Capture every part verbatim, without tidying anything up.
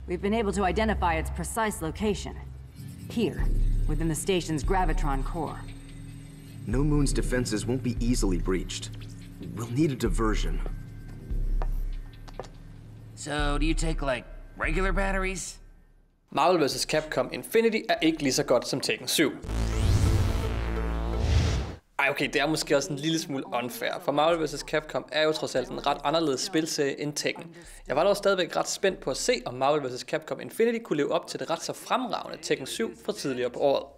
We've been able to identify its precise location. Here, within the station's gravitron core. No Moon's defenses won't be easily breached. We'll need a diversion. So, do you take, like, regular batteries? Marvel versus. Capcom Infinity er ikke lige så godt som Tekken syv. Ej, okay, det er måske også en lille smule unfair, for Marvel versus. Capcom er jo trods alt en ret anderledes spilserie end Tekken. Jeg var dog stadigvæk ret spændt på at se, om Marvel versus. Capcom Infinity kunne leve op til det ret så fremragende Tekken syv fra tidligere på året.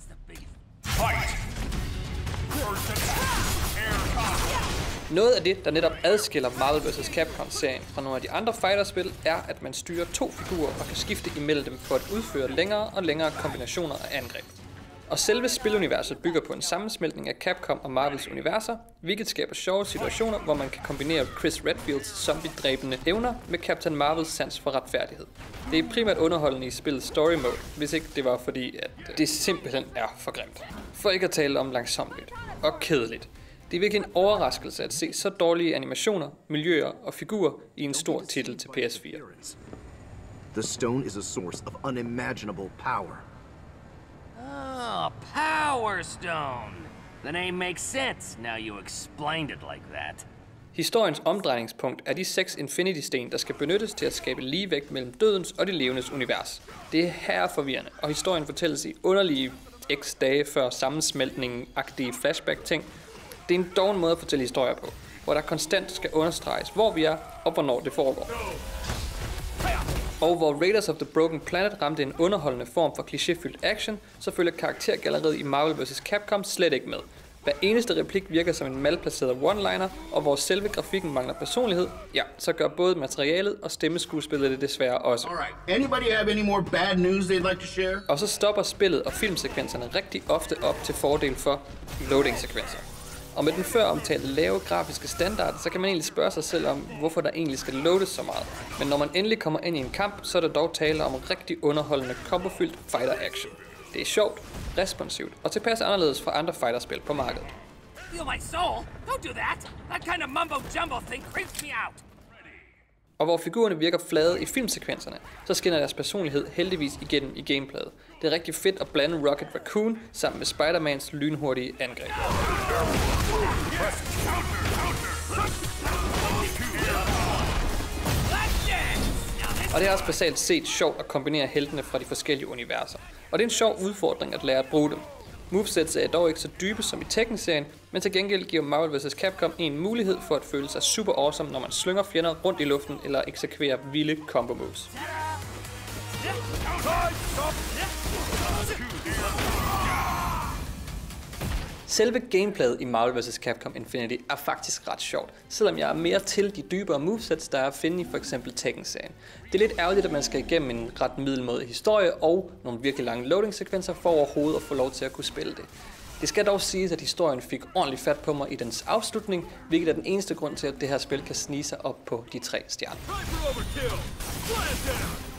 Noget af det, der netop adskiller Marvel versus. Capcom-serien fra nogle af de andre fighterspil, er, at man styrer to figurer og kan skifte imellem dem for at udføre længere og længere kombinationer af angreb. Og selve spiluniverset bygger på en sammensmeltning af Capcom og Marvels universer, hvilket skaber sjove situationer, hvor man kan kombinere Chris Redfields zombie-dræbende evner med Captain Marvels sans for retfærdighed. Det er primært underholdende i spillets story mode, hvis ikke det var fordi, at det simpelthen er for grimt. For ikke at tale om langsommeligt og kedeligt. Det er virkelig en overraskelse at se så dårlige animationer, miljøer og figurer i en stor titel til P S fire. The stone is a source of unimaginable power. Oh, Power Stone. The name makes sense now you explained it like that. Historiens omdrejningspunkt er de seks Infinity-sten, der skal benyttes til at skabe ligevægt mellem dødens og det levendes univers. Det er herreforvirrende, og historien fortælles i underlige x dage før sammensmeltningen-agtige flashback-ting. Det er en doven måde at fortælle historier på, hvor der konstant skal understreges, hvor vi er og hvornår det foregår. Og hvor Raiders of the Broken Planet ramte en underholdende form for klichéfyldt action, så følger karaktergalleriet i Marvel versus. Capcom slet ikke med. Hver eneste replik virker som en malplaceret one-liner, og hvor selve grafikken mangler personlighed, ja, så gør både materialet og stemmeskuespillet det desværre også. Anybody have any more bad news they'd like to share? Og så stopper spillet og filmsekvenserne rigtig ofte op til fordel for loading-sekvenser. Og med den før omtalte lave grafiske standard, så kan man egentlig spørge sig selv om, hvorfor der egentlig skal loades så meget. Men når man endelig kommer ind i en kamp, så er der dog tale om rigtig underholdende, kombofyldt fighter action. Det er sjovt, responsivt og tilpas anderledes fra andre fighterspil på markedet. Feel my soul? Don't do that. That kind of mumbo jumbo thing creeps me out. Og hvor figurerne virker flade i filmsekvenserne, så skinner deres personlighed heldigvis igennem i gameplayet. Det er rigtig fedt at blande Rocket Raccoon sammen med Spider-Mans lynhurtige angreb. Og det er også basalt set sjovt at kombinere heltene fra de forskellige universer. Og det er en sjov udfordring at lære at bruge dem. Movesets er dog ikke så dybe som i Tekken-serien, men til gengæld giver Marvel versus. Capcom en mulighed for at føle sig super awesome, når man slynger fjender rundt i luften eller eksekverer vilde combo moves. Selve gameplayet i Marvel versus. Capcom Infinity er faktisk ret sjovt, selvom jeg er mere til de dybere movesets, der er at finde i for eksempel Tekken-serien. Det er lidt ærgerligt, at man skal igennem en ret middelmådig historie og nogle virkelig lange loading-sekvenser for overhovedet at få lov til at kunne spille det. Det skal dog siges, at historien fik ordentligt fat på mig i dens afslutning, hvilket er den eneste grund til, at det her spil kan snige sig op på de tre stjerner.